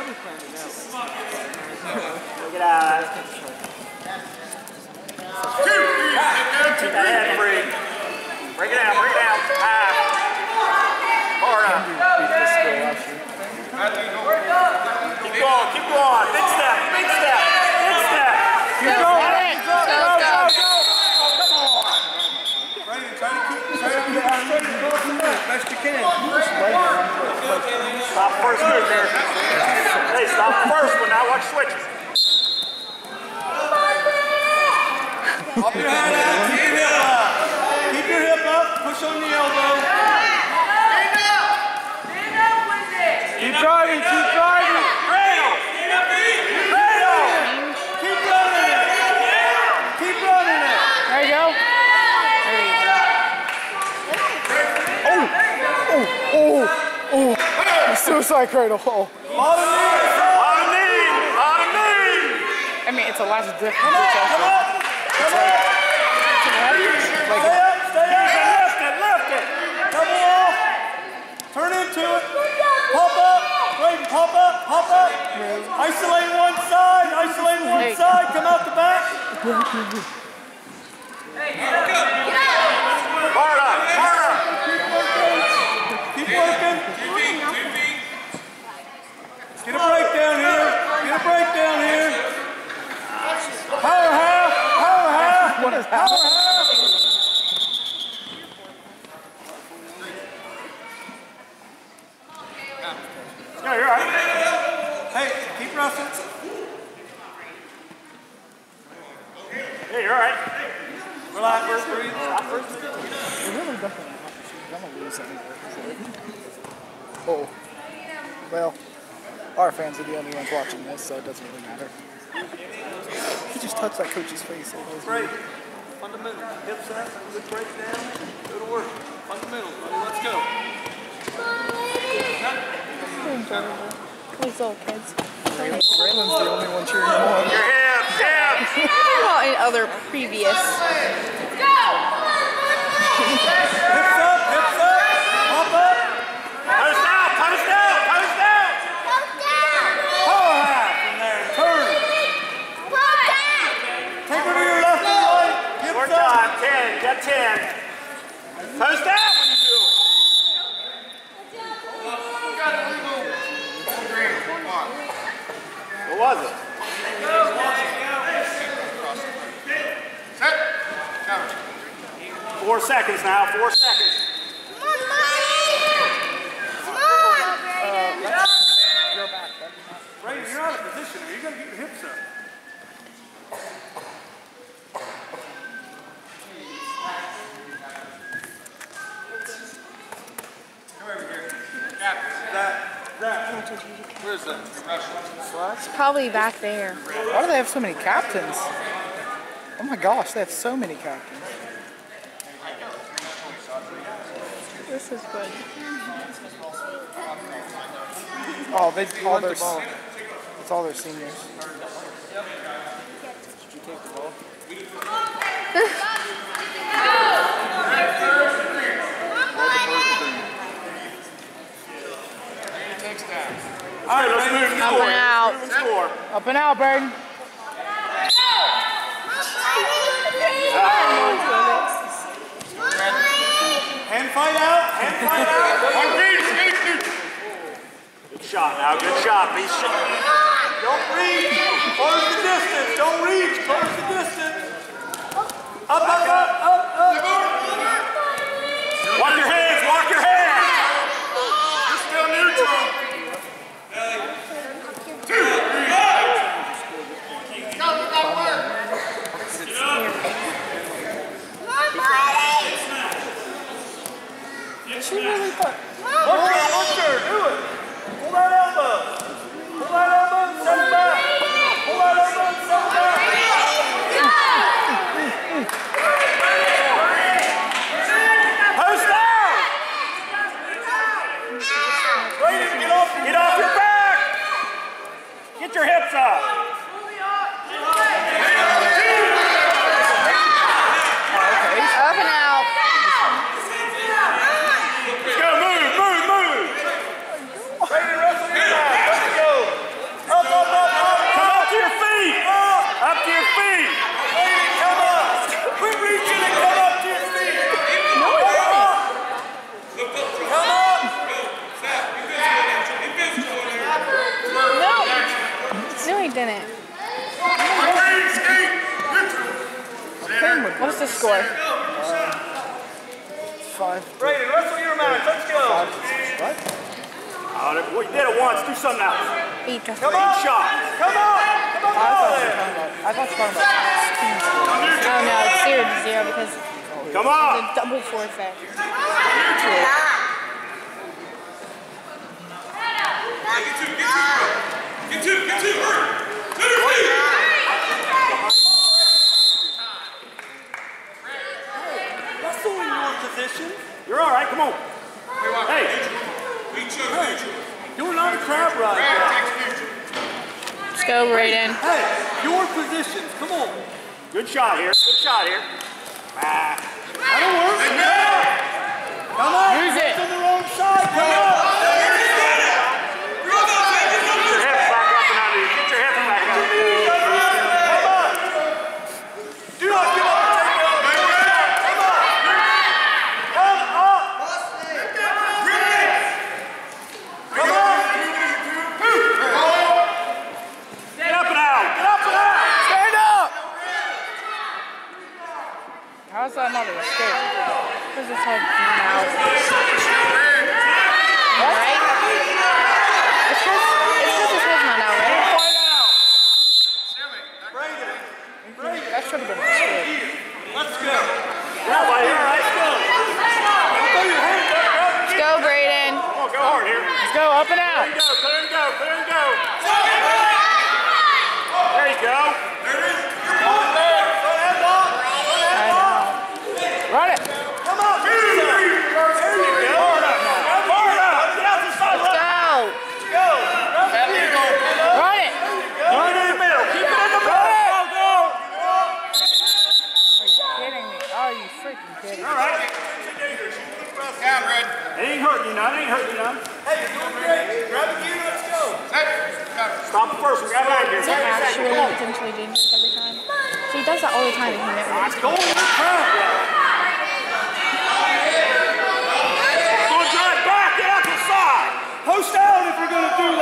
Look it out. Keep that head free. Break it down, break it down. High. Hard up. Keep going, keep going. Big step, big step, big step. Keep going. Go, go, go. Come on. Brady, try to keep best you can. Stop the first move there. Hey, stop the first one. Now watch switches. Up your hand out. Keep your hip up. Keep your hip up. Push on the elbow. Keep driving. Keep driving. Rail. Rail. Keep running it. Keep running it. There you go. Oh. Suicide cradle. Oh. On the knee. On the knee. I mean, it's a lot of difference. Come on. Come on. Stay up. Lift it. Double off. Turn into it. Pop up. Brayden, pop up. Pop up. Isolate one side. Isolate one side. Come out the back. Hard up. Hard up. Keep working. Get a breakdown here. Get a breakdown here. Power half. Power half. What is Power half. Yeah, you're right. Hey, keep wrestling. Yeah, you're right. Relax, breathe. Oh. Well, our fans are the only ones watching this, so it doesn't really matter. He just touched that coach's face. Great. Fundamental. Hips up. Good breakdown. Go to work. Fundamentals, buddy. Let's go. These little kids. Raylan's the only one cheering him on. Your hips, hips. Well, in other previous. Hips up. Hips up. Pop up. Post out, post out, post out. Power half in there. Turn. Take her to your left and right. More Hips up. time, 10, get 10. Post out when you do it. What was it? Set. Cover. 4 seconds now, 4 seconds. Brayden, you're out of position there. You gotta get your hips up. Come over here. That. Where's that? It's probably back there. Why do they have so many captains? Oh my gosh, they have so many captains. This is good. Oh, it's all their seniors. Did you take the ball? All right, let's move and Up score. and out. Move and score. Up and out, Braden. Hand fight out. Hand fight out. Good shot now, good shot. Be shot. Don't reach. Close the distance. Don't reach. Close the distance. Up, up, up, up, up. Walk your hands, walk your hands. You're still neutral. She really thought. Look her, do it. Pull that elbow. Pull that elbow and set it back. Pull that elbow and set it back. Post out. didn't. What's the score? 5. Brayden, wrestle your match. Let's go. What? Oh, well, you did it once. Do something else. 8 to 3. Come on. Shot. Come on. Come on. I thought you were talking about team score. Oh no, it's 0 to 0 because Come on. it's a double forfeit. Get two, hurry! Wrestle in your position. You're all right. Come on. Hey. Doing on the crab ride. Let's go, Brayden. Hey, your positions. Come on. Good shot here. Good shot here. That'll work. Come on. Use it. On the wrong side. Come on. How's that not a mistake? Because it's like now. Right? It's just his head's not out, right? That should have been a mistake. Let's go. Yeah, right here. Let's go. Let's go, Brayden. Come on, go hard here. Let's go up and out. Clear and go. Clear and go. There you go. Run it. Come on. There you go. Hard up. Get out the side. Let's go. Go. Run it. Run in the middle. Keep it in the middle. Go. Are you kidding me? Are you freaking kidding me? All right. Yeah, Red. It ain't hurting you none. It ain't hurting you none. Hey, you're doing great. Grab a gear. Let's go. Stop the first. We got back here. Is it actually potentially dangerous every time? So he does that all the time and he never Let's does. go in the crowd. Go drive back. Get out the side. Post out if you're going to do